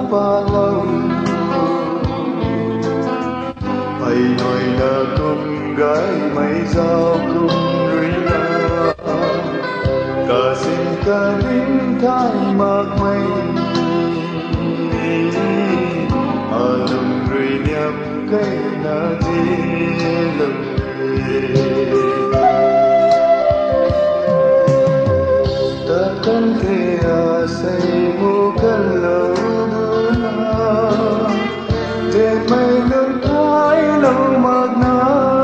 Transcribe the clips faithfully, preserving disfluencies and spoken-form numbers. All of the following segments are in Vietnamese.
lâu hay nói là cùng gái mây giao cùng rơi la cả xin cả đêm thái mạc mây à lùng rơi nhắm cây na đi lùng takkan thể say mu kan lâu na để mây luôn thái lâu mạc na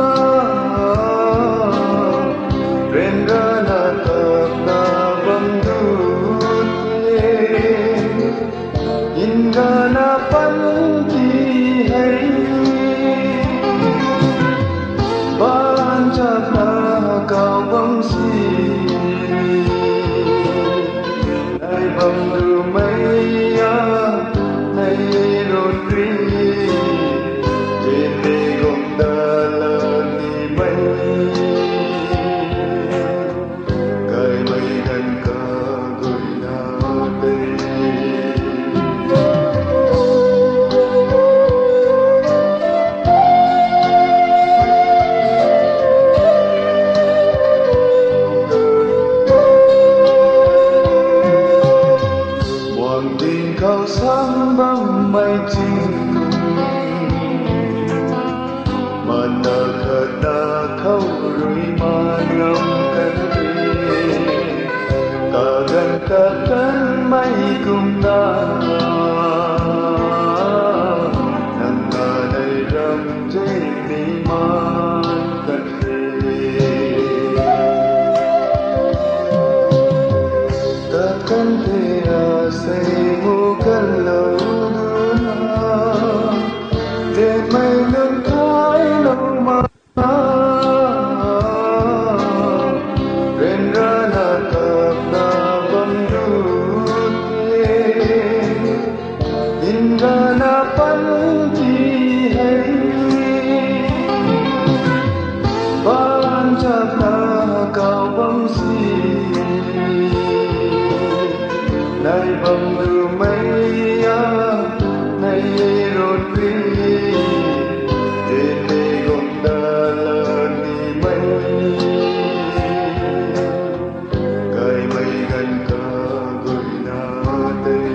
ren ra na tập na băng đút in ra na pan ti hay ban chap na cao băng si nay băng đưa mây nay rôn ri trên đi gom đà la ni mây cài mây gần cả gửi na đây buồn tình khao sáng băng mây chinh mà nở khờ na khâu rui mà ngâm cánh đi cả gần cả cánh mây cùng ta nằm ngờ đây râm trên mi man cánh đi takkan thể say mu kan lâu để mây luôn thái lâu mà ren ra na tập na băng đút in ra na pan ti hay ban chap na cao băng si nay băng đưa mây nay rôn ri trên đi gom đà la ni mây cài mây gần cả gửi na đây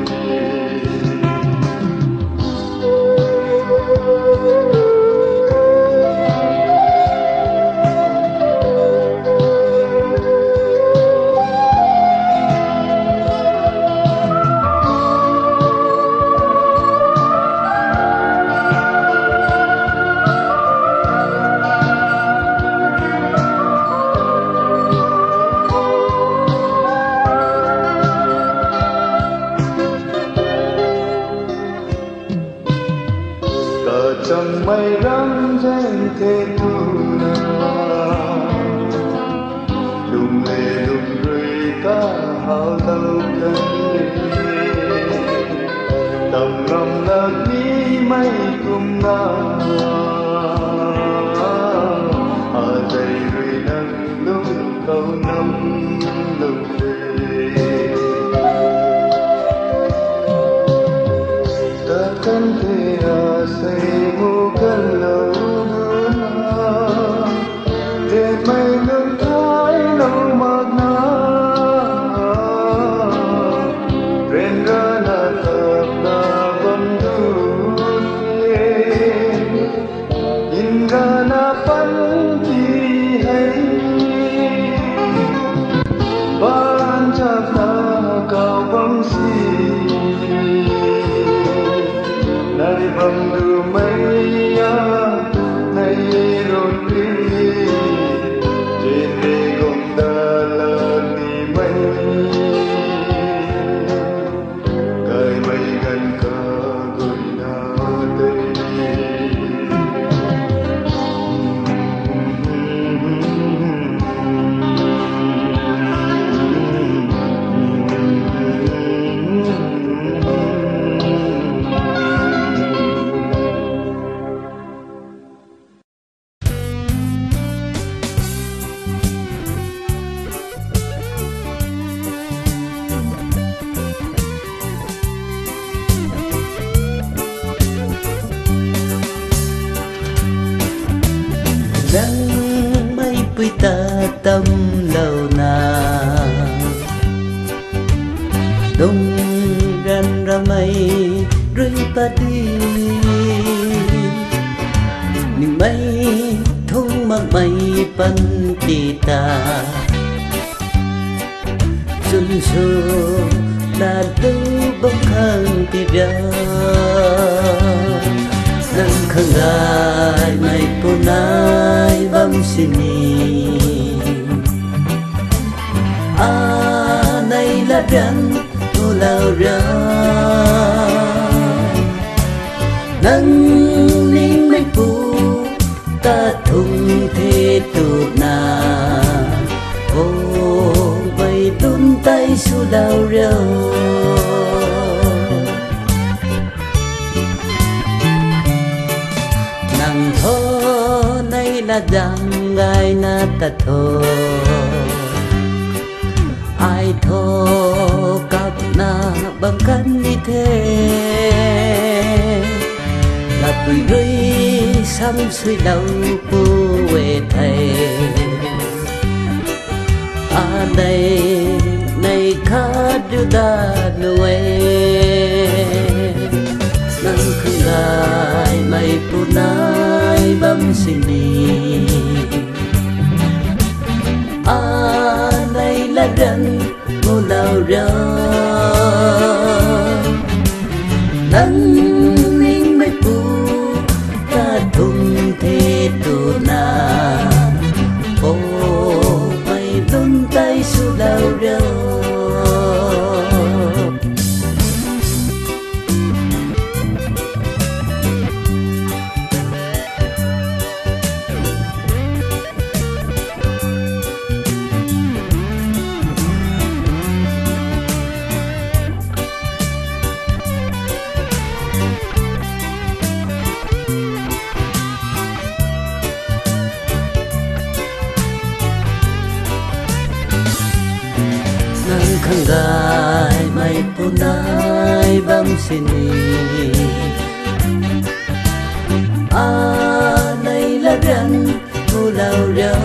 chẳng mây răng danh thế tu na lùng lệ lùng rơi ta hào tàu cần tầm lòng lạc ní mây cùng na ở đây rơi nắng lúc câu năm lùng lệ takkan thể say mu kan lâu để mây luôn thái lâu mạc na ren ra na tập na băng đút in ra na pan ti hay ban chap na cao băng si nay băng đưa mây nay rôn ri trên đi gom đà la ni mây cài mây gần cả gửi na đây với ta tâm lâu nào đông ran ra mây rơi ta đi nhưng mây thông mặc mây pan kita xuân xuân đã đâu bóng khang tidak nang khangai mai punai bam sini a này là rắn tu lao ra nang ninh mai pu ta thung thế tu na ô bay tun tay su lao rau nàng thơ này là dáng gai na ta thơ ai thơ cặp na bằng căn như thế là bụi rơi xăm suy đau pu về thầy à đây này khá đưa ta nuôi nang khangai mai punai bam sini a này là rắn ngô lao ra nang ninh mai pu ta thung thế tu na ô mai đun tay su lao ra nang khangai mai punai bam sini a này là rắn tu lao ra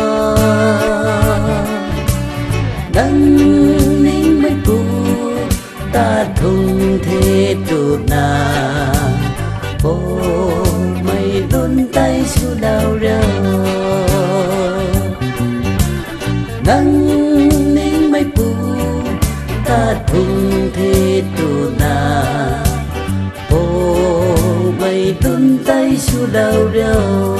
nang ninh mai pu ta thung thế tu na ô mây đun tay su lao ra nang ninh mai pu ta thung thế tu na ô mây đun tay su lao ra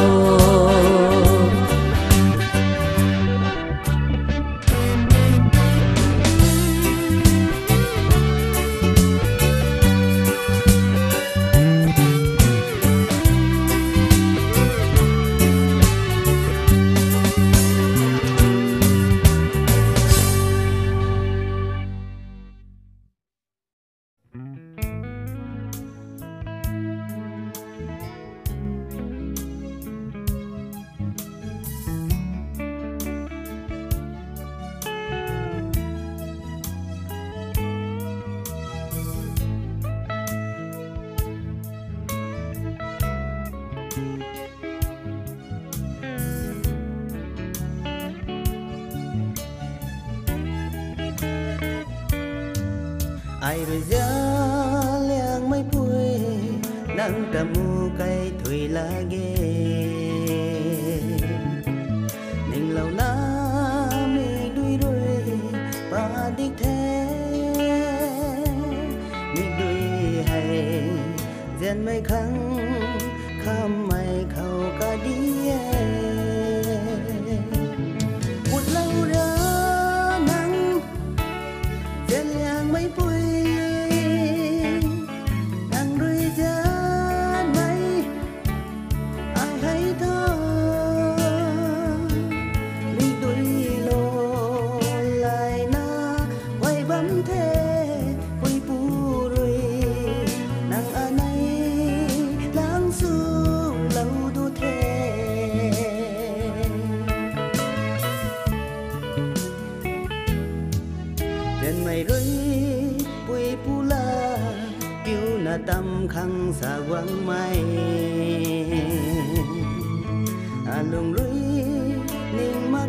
ai rồi giá liang mai pui nang tamu kai thui la ge ning lâu na mi đuôi đuôi ba đi thế mi đuôi hay gen mai khăng kham mai khâu ka đi một lâu ra nắng gen liang mai pui mày rơi bụi pula kêu na tâm khăng xa quăng mai à lùng rơi ninh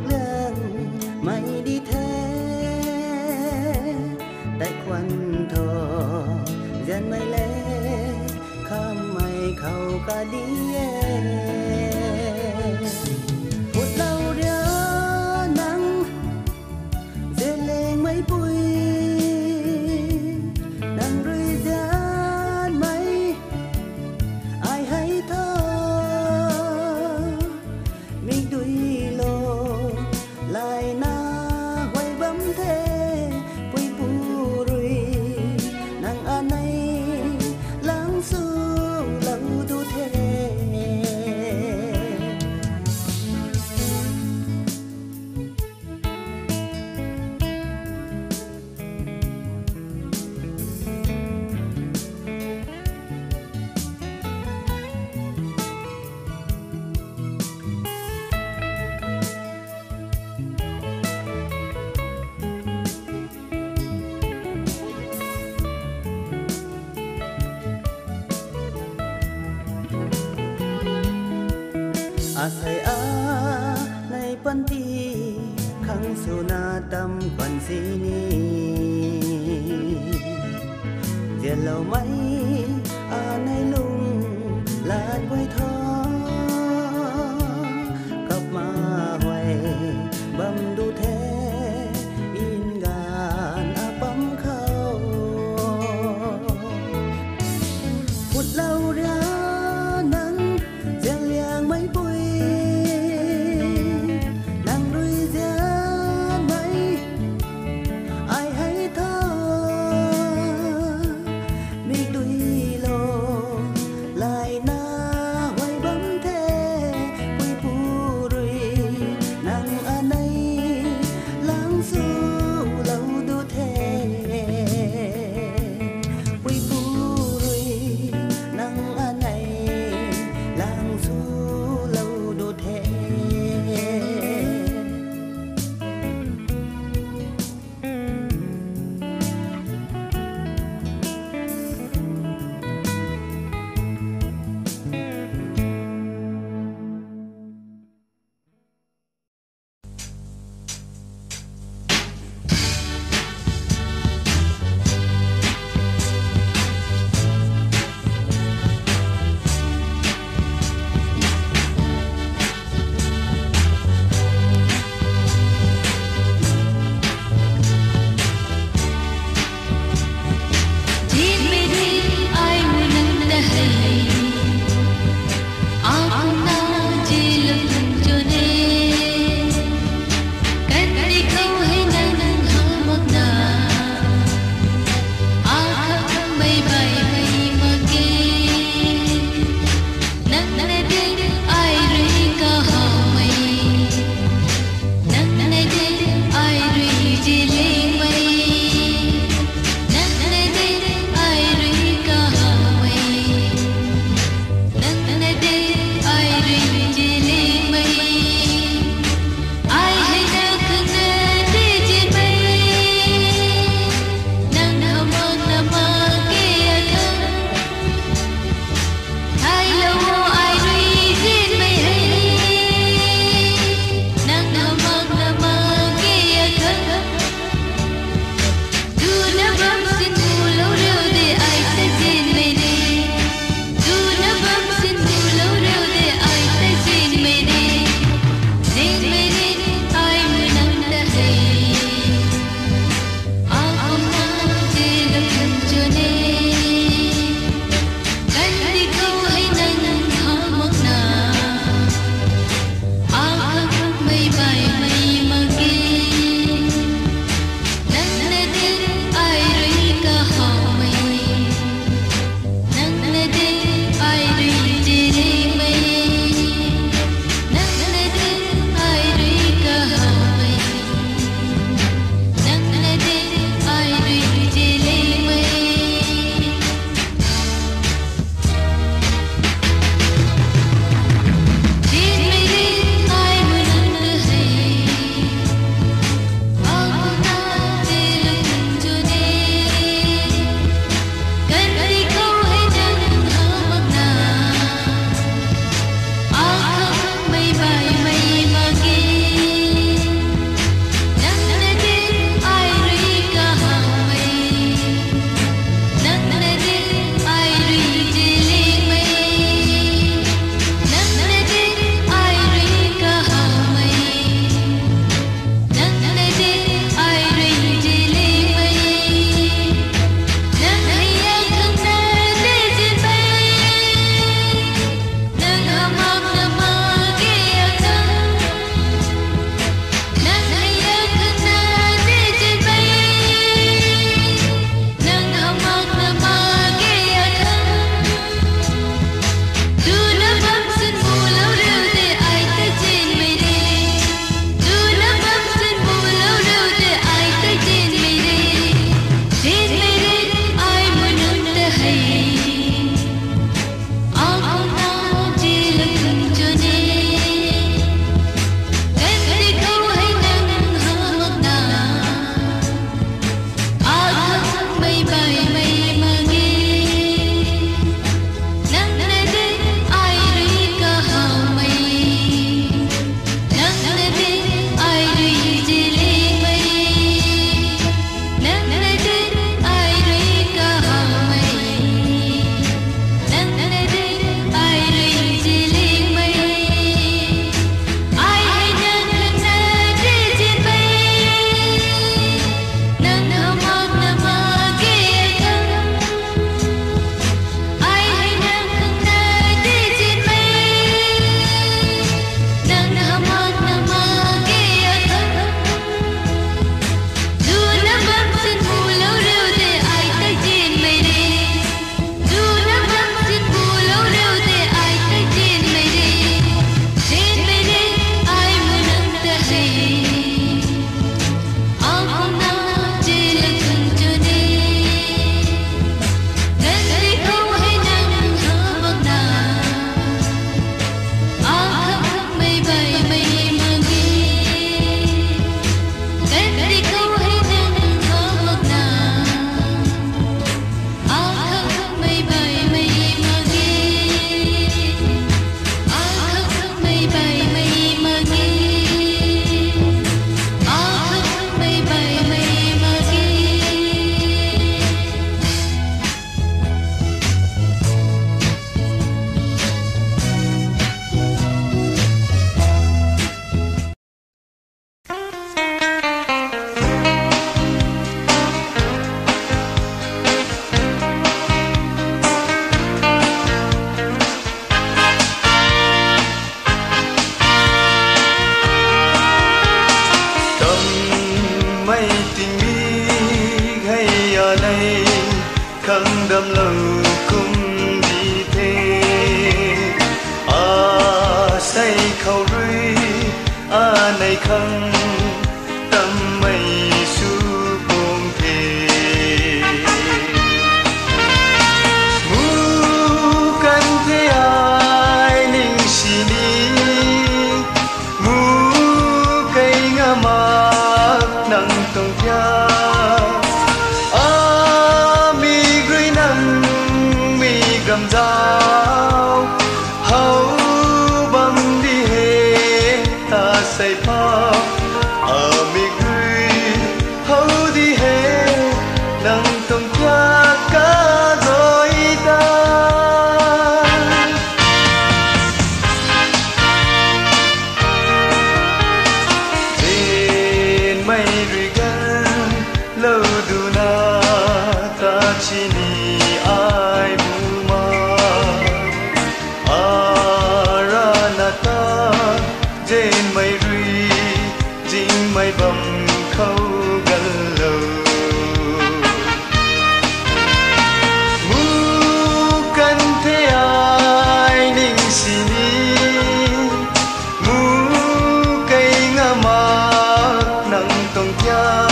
dân mây lê khám mày khâu cả đi một lâu đĩa nắng dệt lên mấy bụi nắng rơi gian mấy ai hay thơ mình đuôi lô lại na hoài bấm thế quay bù rùi nắng an này lắng su lâu tu thế asai a nay panti khang suna tam quan sini diệt lâu mấy a nay lung lan quay thó cặp ma hoài bầm đu thế in gàn a bấm khâu phút lâu ra nắng giang liang mấy bụi nắng đuôi gian mấy ai hay thơ mi đuôi khăn tâm mây su buông thề mu kan thế ai ninh xì đi mu cây ngã mát nắng tông thia a mi gửi nắng mi gầm dao hau băng đi hè ta say pa a mi gửi hau đi hè nắng tông thia cả rồi ta trên mây rơi gan lâu đủ na ta chỉ ni ai bu ma aranata trên mây rơi chính mây bầm khâu gần lâu mu kan thế ai ninh xì ni mu cây ngã mát nắng tông thia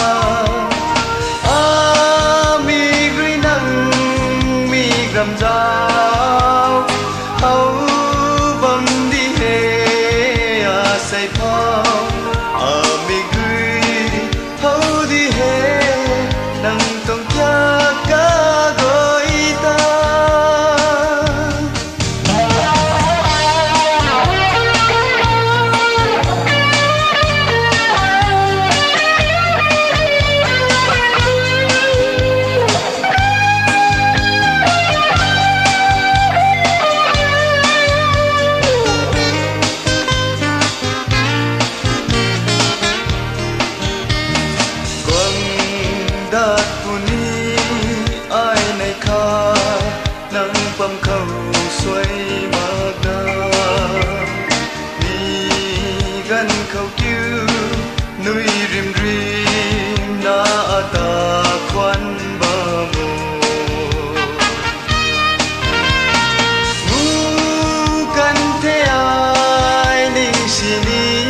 a mi gửi nắng mi gầm dao hau bầm đi hè a say phao a mi gửi hau đi hè nắng tông thia cả gọi ta đạt puni ai này kha nắng bầm khâu xoay maga đi gần khâu kêu nuôi rim rim na ta khoan ba mồ mu kan thế ai ninh xì ni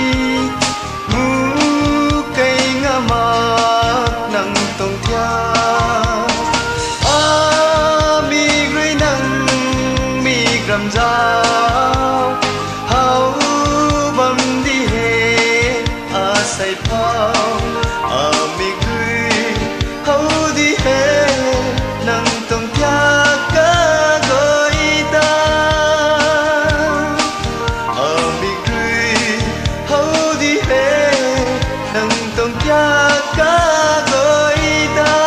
mu cây ngã mát nắng tông thia a mi gửi nắng mi gầm dao hau bầm đi hè a say phao a mi gửi hau đi hè nắng tông thia cả gọi ta a mi gửi hau đi hè nắng tông thia cả gọi ta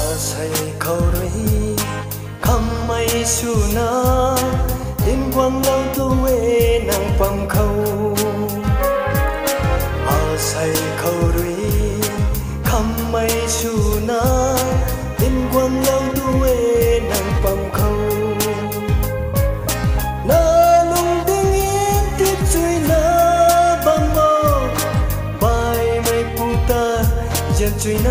say khâu rui khăm mây su na tin quang lâu tu e nang pam khâu a say khâu rui khăm mây su na tin quang lâu tu e nang pam khâu na lung ding yên tiếp chui na bam mo bay mây puta dân chui na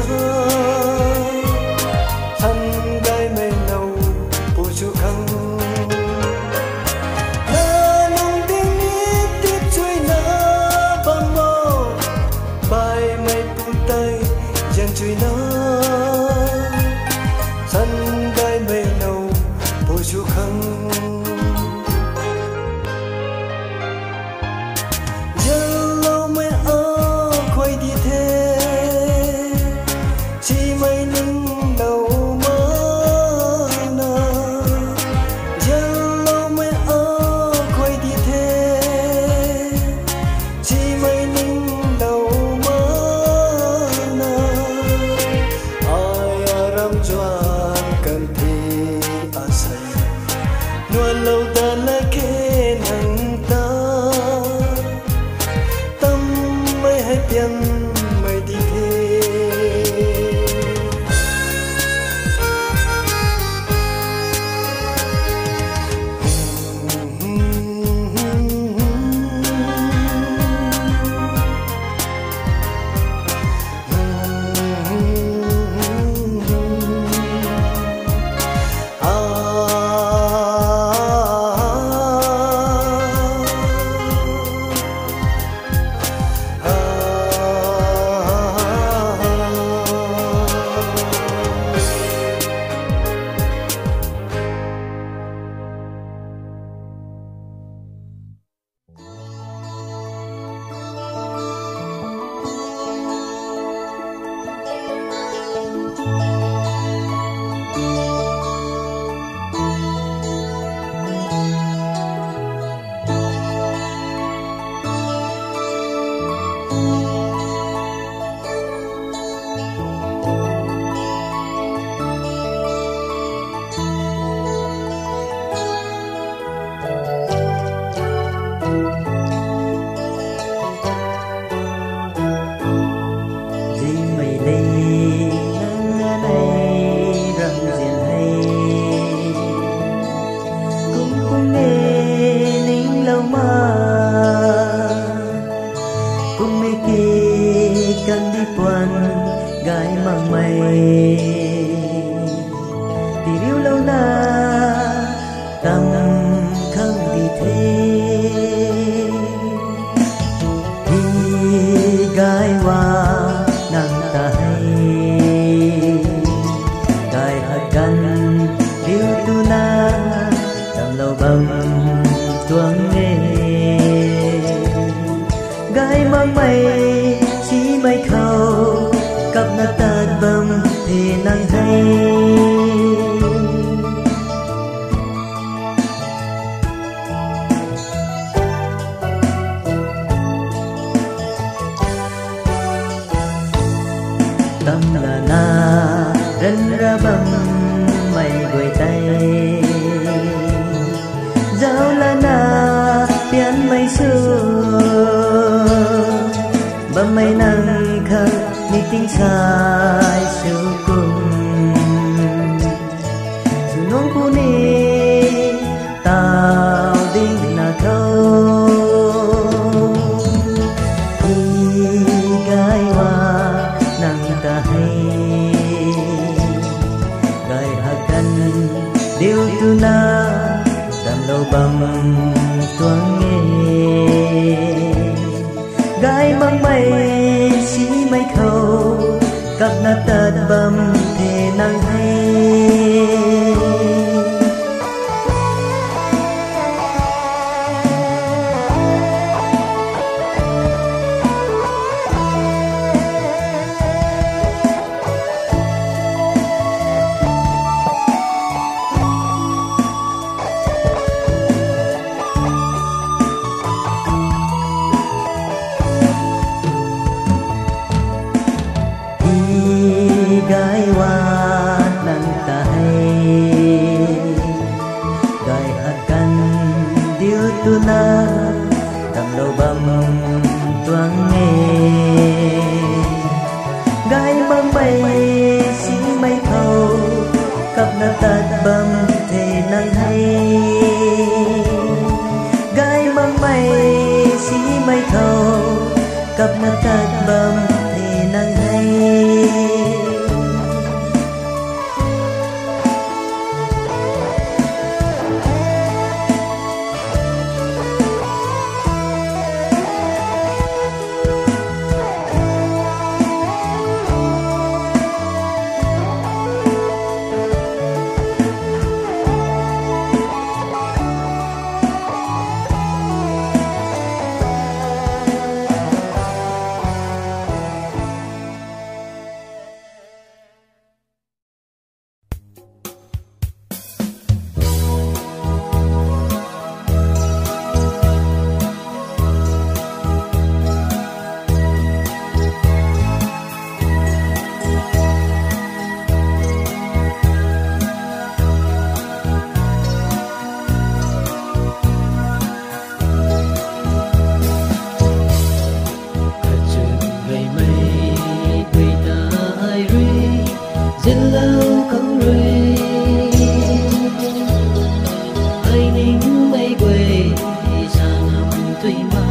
lâu không rơi ai nín mây quê xa ngầm tùy mà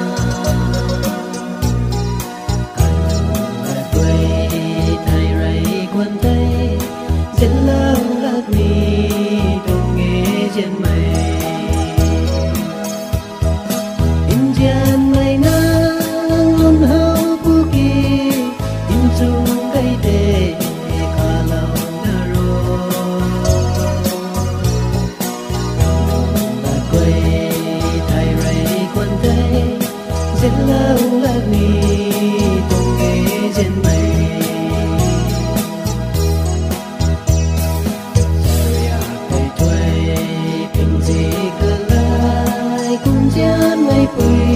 anh là quê thay rầy quân tay rất lâu lạc mi tung nghe trên mây in gian mây nắng ôn hậu bu kỳ in chung cây tê khá lâu đã rồi là quê thay rầy quân tay rất lâu lạc mi tung nghe trên mây gian mây quỳ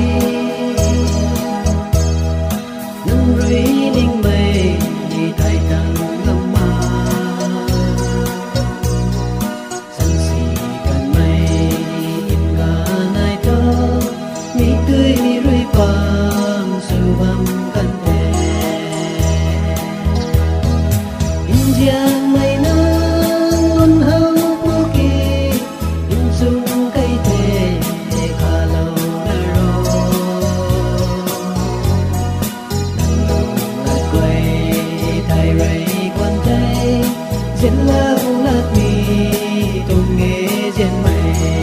nâng rưỡi ninh mây thay tăng lâm ma sân si gần mây in ngà nai to mi tươi rưỡi pang sự vang gần thề in gian mây nắng ôn hậu bu kỳ in dung cây thề trên lâu lạc mi tung nghe trên mây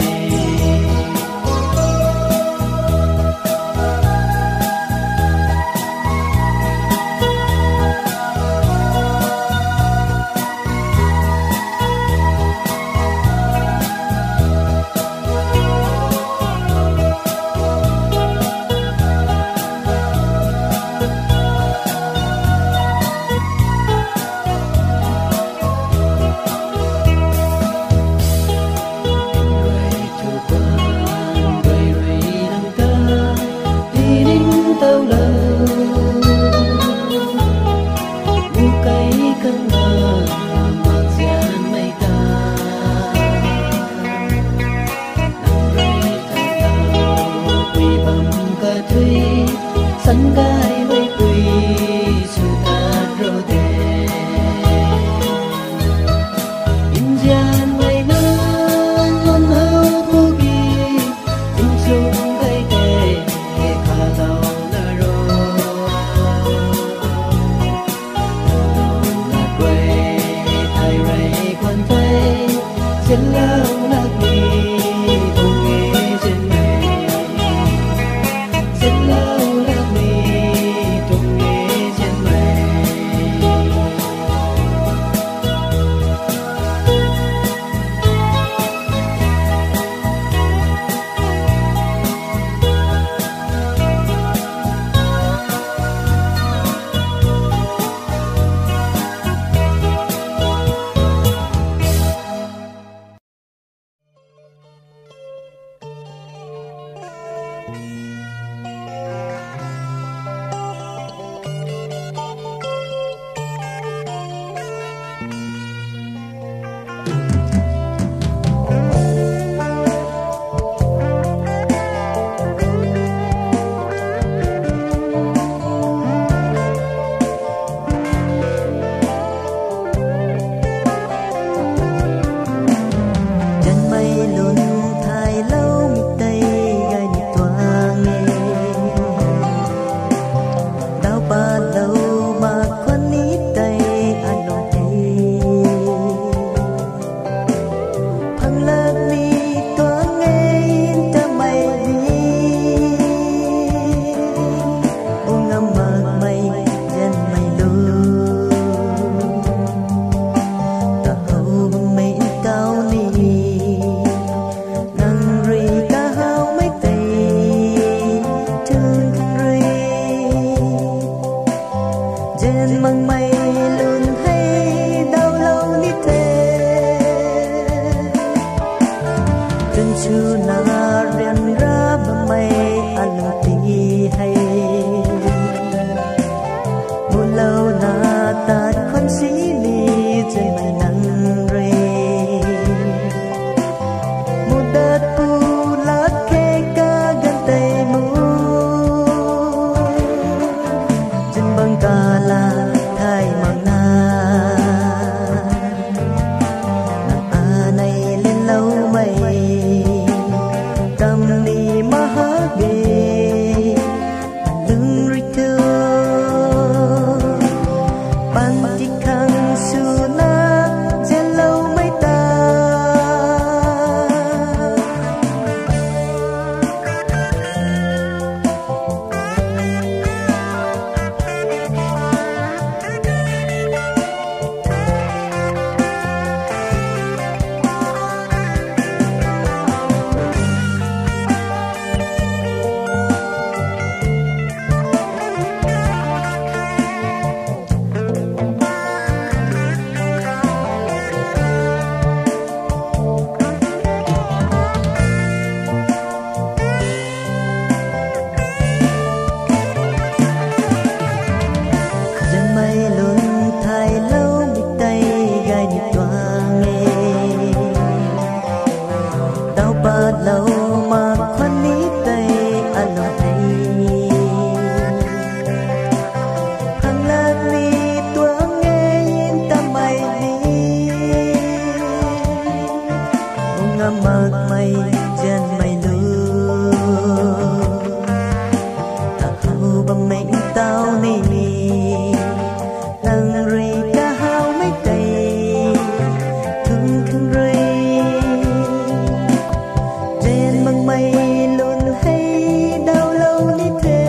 tâu lâu bu cây cơn mơ mang gian mây ta nắng rơi thay tàu quỳ bằng cờ thủy sân gai mây quỳ sự ta rô đê in gian mây nắng ôn hậu bu kỳ in chung cây tê khá lâu trên lâu lạc mi tung nghe trên mây trên lâu lạc mi tung nghe trên mây kala thay mang na tua nghe đau ba lâu mà khoan ní tay anh lo thấy hằng lạc ní tua nghe yên ta mày đi ngâm mơ mây chân mây lưu ta hầu bằng mệnh tao nì nì lăng rì ca hao mấy tay thương thương rì trên bằng mây luôn hay đau lâu ní thế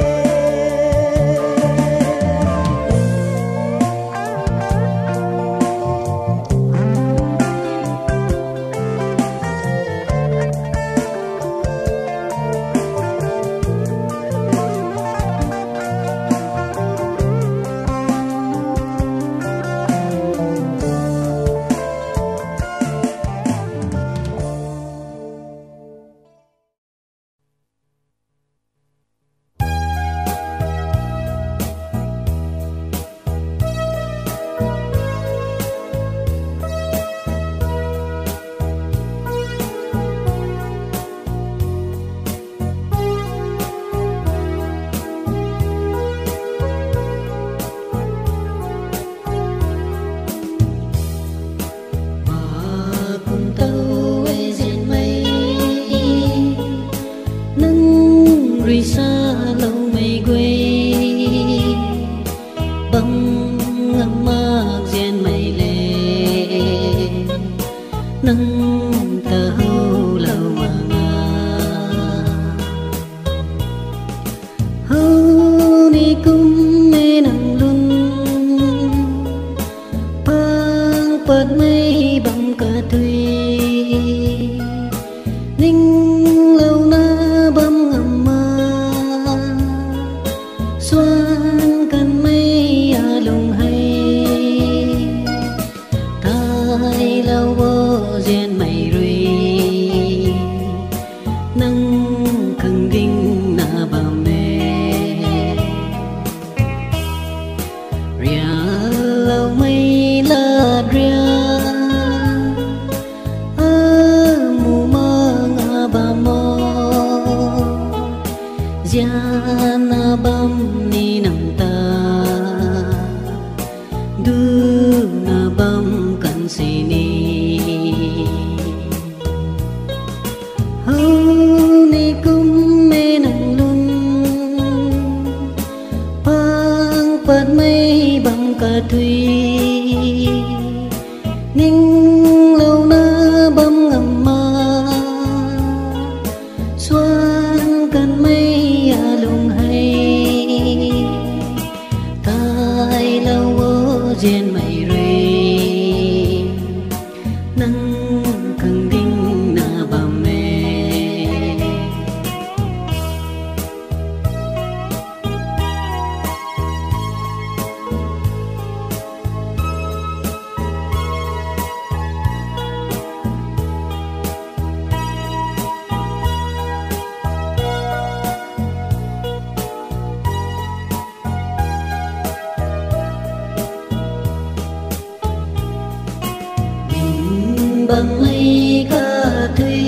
bằng mây ca thuy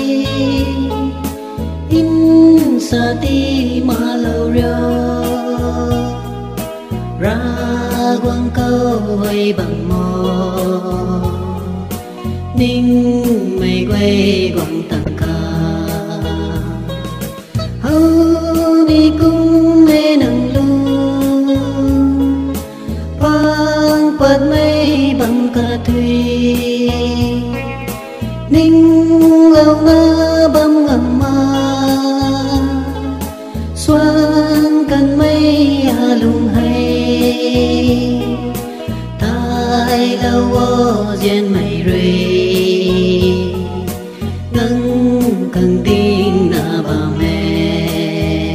in sa ti ma lâu rêu ra quang câu hay bằng mò ninh mây quay quang tặng ca hâu đi cung mê nâng luôn quang quạt mây bằng ca thuy ninh lâu ngơ bấm ngầm mơ xoan cần mây à lùng hay tai lâu ô duyên mây rơi nâng cần tin na bà mẹ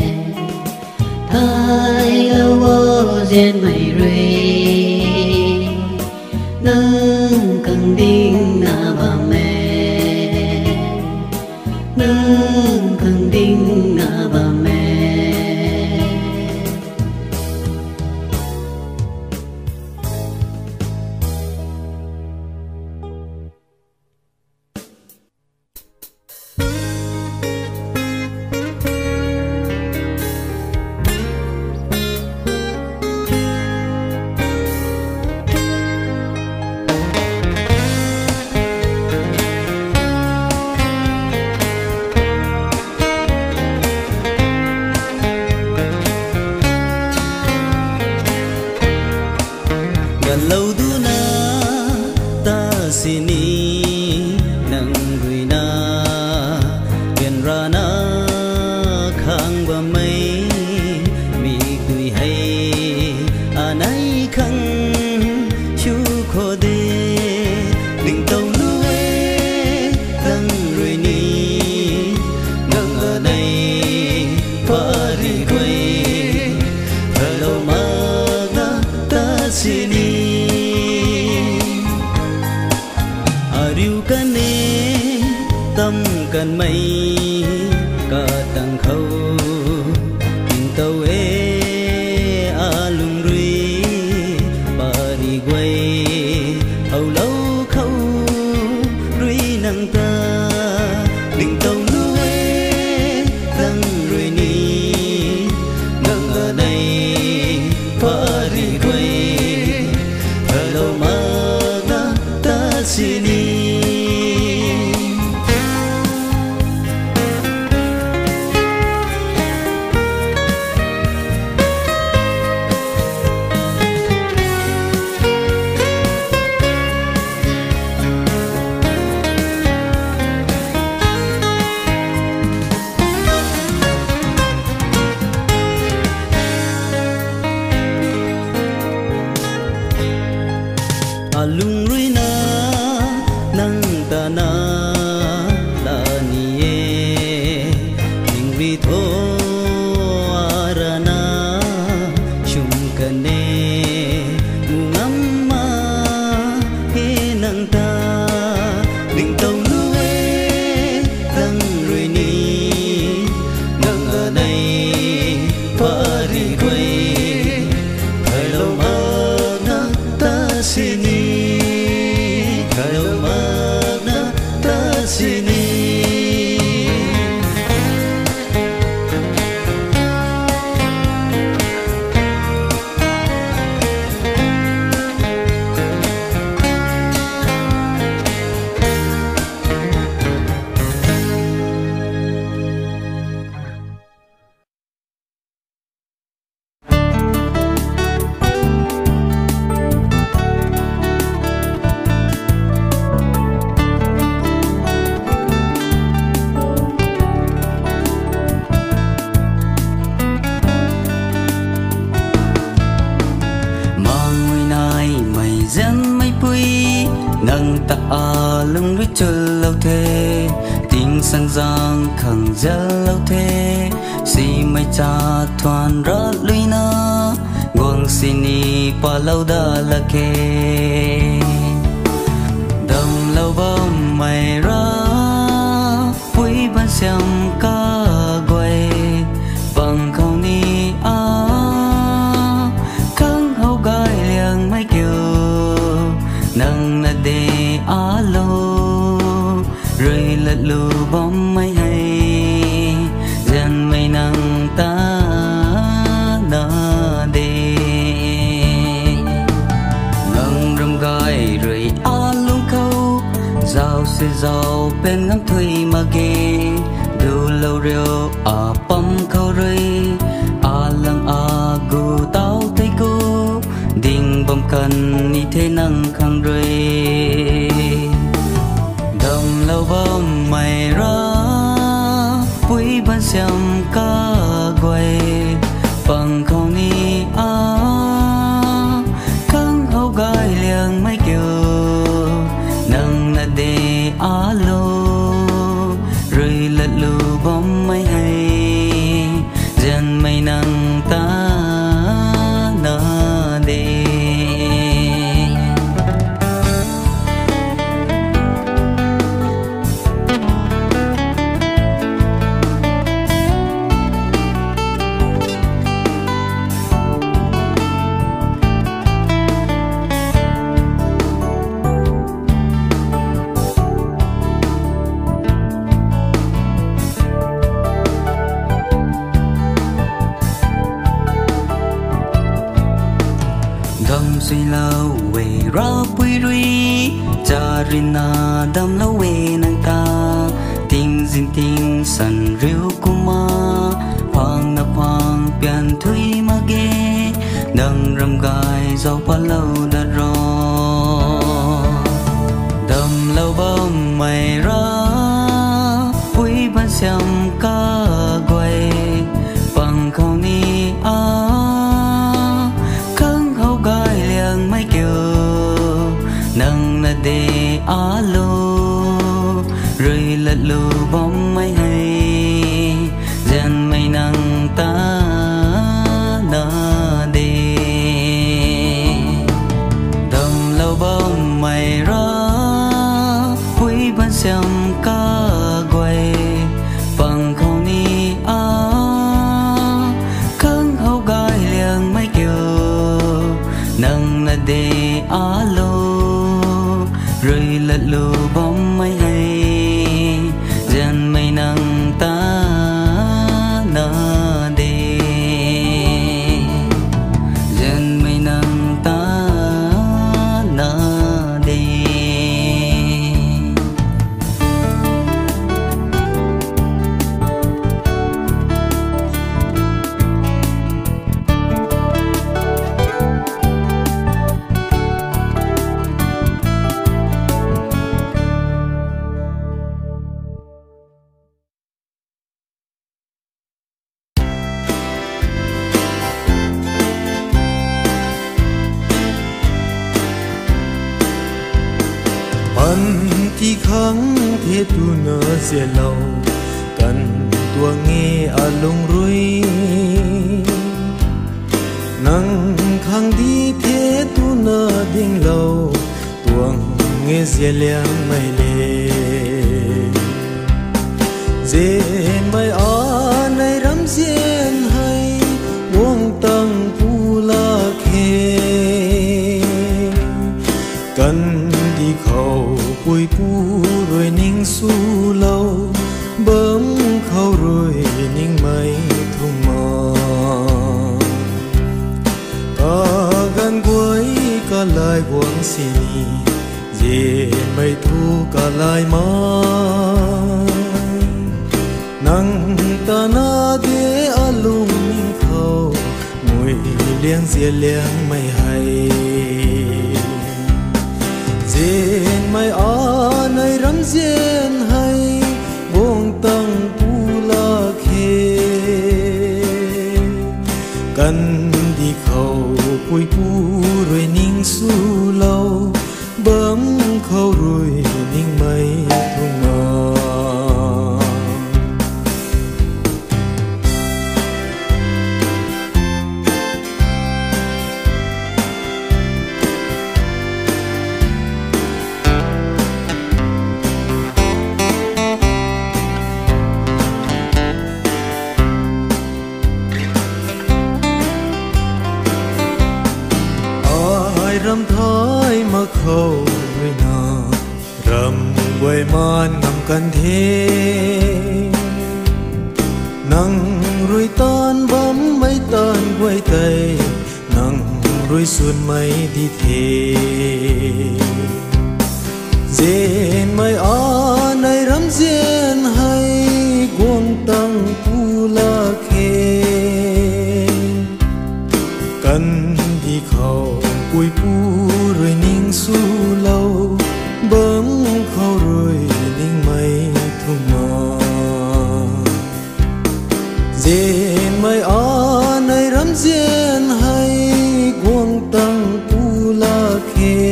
tai lâu ô duyên mây rơi nâng cần tin na bà mẹ nâng cần tin na bà mẹ. cần mây cả tầng khâu tình tàu ê a lung ri bà đi quay hầu lâu khâu ri nâng ta tình tàu nuôi lăng rồi ni nâng ở đây bà đi quay ở đâu mà ta ta xin đi. Lung rui na nang ta na ta ni e ning ri tho arana shum kane ngam ma he nang ta ding tau nu e nang rui ni nang ở đây pa ri quay thời lâu mà na ta xin đi. Nâng ta à lưng rít chân lâu thế tiếng sang giang khẳng giá lâu thế si mây cha thoàn rớt lùi na guang xin đi pa lâu đã là kê đầm lâu bom mày ra quý ban xem ca quay bằng không đi à khăng hậu gai liền mấy kiểu nâng là để á lô rồi lật lù bóng máy hay dần mây nâng ta nà đê nâng râm gai rồi á lung khâu giàu sẽ giàu bên ngắm thuy mà ghê đủ lâu rêu à bấm khâu rơi à lăng à gu tao thấy cô đình bom cần ni thế năng khang rơi đầm lâu bom mày ra quý ban xem ca quay bằng không ni à khang hậu gai liền mấy kiểu nâng là để á lô rồi lật lù bom mây hay dần mây nâng ta nà đê. Dam suy lâu về ra bùi rui cha rina dam lâu về nàng ta tình dinh tình sân riu kuma hoàng na hoàng biển thủy mà ghê nâng râm gai giàu quá lâu đã rò đầm lâu bom mày ra bùi ban xem ca quay bằng không ni à mấy kiểu nâng là để á lô rồi lật lù bóng máy hay dần mây nâng ta nà đê đầm lâu bóng mày ra quý ban xem ca quay rồi lật lù bóng mây hay dần mây nắng ta na đi dần mây nắng ta na đi ที่ครั้งเทตูเนอเสียเหล่ากันตัวเงอาลงรุยนั่งข้างดีเทตูเนอดิ่งเหล่าตัวเงเสียเลี้ยงไม่เลเจนไม่อาในรำเสียนให้วงตั้งผู้ลาเคกันดีเขาปุยปูรวยนิ่งสู้เล่าเบิ่มเขารวยนิ่งไม่ทุ่งมากากันกวยก็ลายหวงสีนีเย็นไม่ทูก็ลายมานั่งตาหน้าเดอลุงนิ่งเขามวยเลี้ยงเสียเลี้ยงไม่ให้เจนไม่อาในรำเสียนให้วงตั้งผู้ลาเคกันดีเขาปุยผู้รวยนิ่งสู้เล่าเบิ่มเขารวยนิ่งไม่ทุ่งมารำท้ายมาเข้าไว้นารำไว้มานนำกันเทนั่งรวยตานบำไม่ตานไว้ไตนั่งรวยส่วนไม่ดีเทเจนไม่อาในรำเสียนให้กวงตั้งผู้ลาเคกันดีเขาปุยผู้รวยนิ่งสู้เล่าเบิ่มเขารวยนิ่งไม่ทุ่งมาเจนไม่อาในรำเสียนให้กวงตั้งผู้ลาเค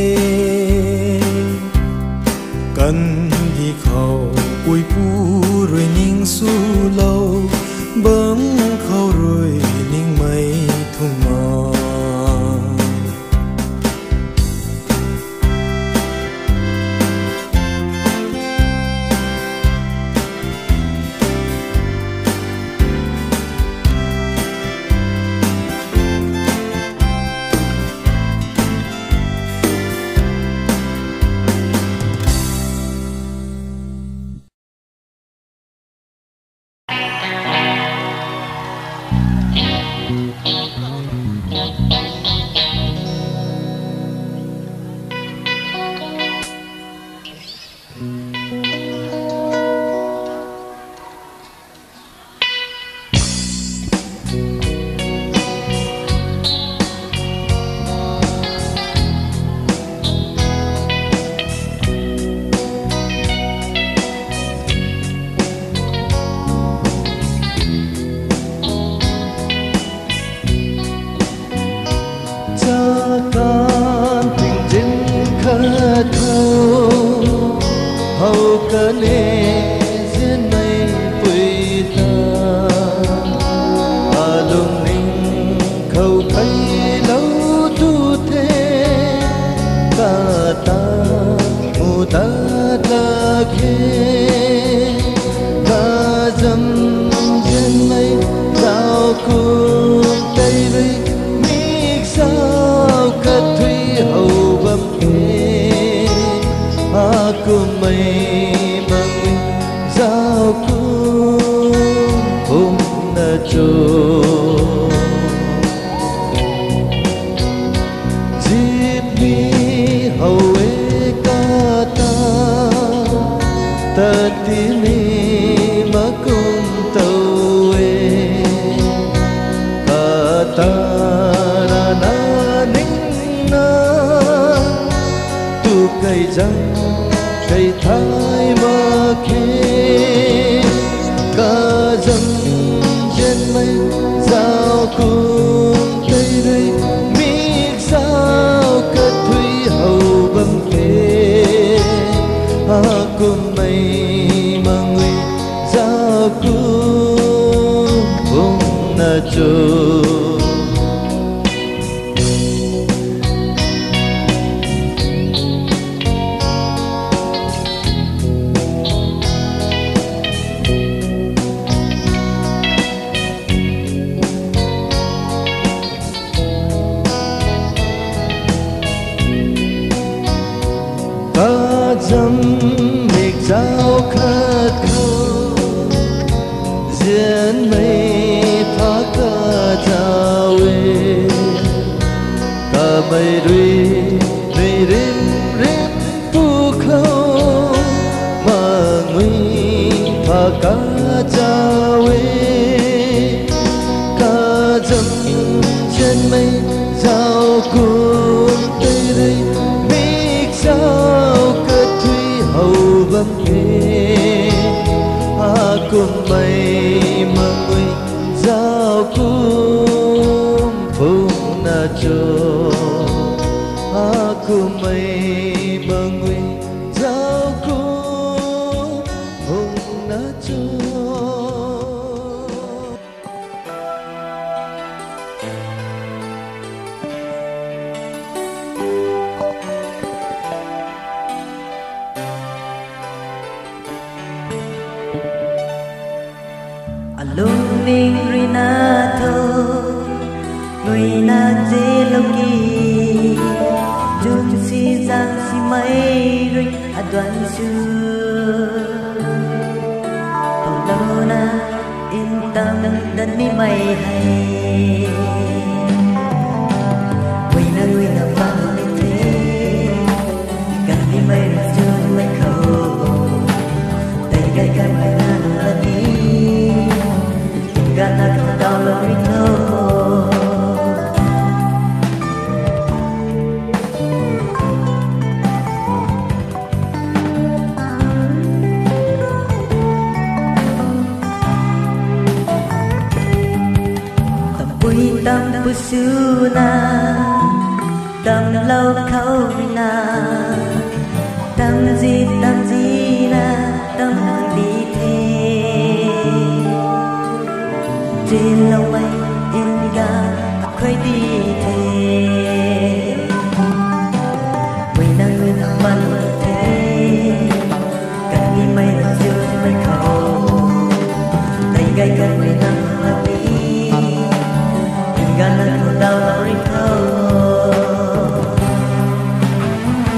กันดีเขาปุยผู้รวยนิ่งสู้เล่าเบิ่มเขารวยนิ่งไม่ทุ่งมา aku may mangin giao cung hôm na cho dịp mi hầu e ca ta ta tini ma cung tàu e ca ta na na ning na tu cây răng cây thái mà khi ca dâm trên mây giao cùng tây đây mi sao cất thủy hầu bấm kê aku mây mà người giao cùng vùng na cho ta dâm mịch giao khát khao diễn mây phá ca trao e ta mây đuôi đuôi rim rim phu khâu mà nguy phá ca trao e ca dâm trên mây giao cùng tây đây sao cất thủy hầu bấm kê aku may mangui giao cung vùng na cho aku may mangui giao cung vùng na cho Alung ning rinato người na dê loki jun si giang si mai ring adwan su tong na in tam dan ni mai hai người na người na pa ni thế gan ni mai jun mai khâu tay gai gai mai na na ni gana kau tahu lebih tahu Tampui tampu suna tam lau kau na tam zi tam zi na tam di the trên lâu mây in ga khơi đi thế mây đang nguyên ban thế cần đi mây là chưa mây khâu tay gai cần mây đang là đi in ga là khâu đau là ring khâu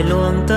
luồng tơ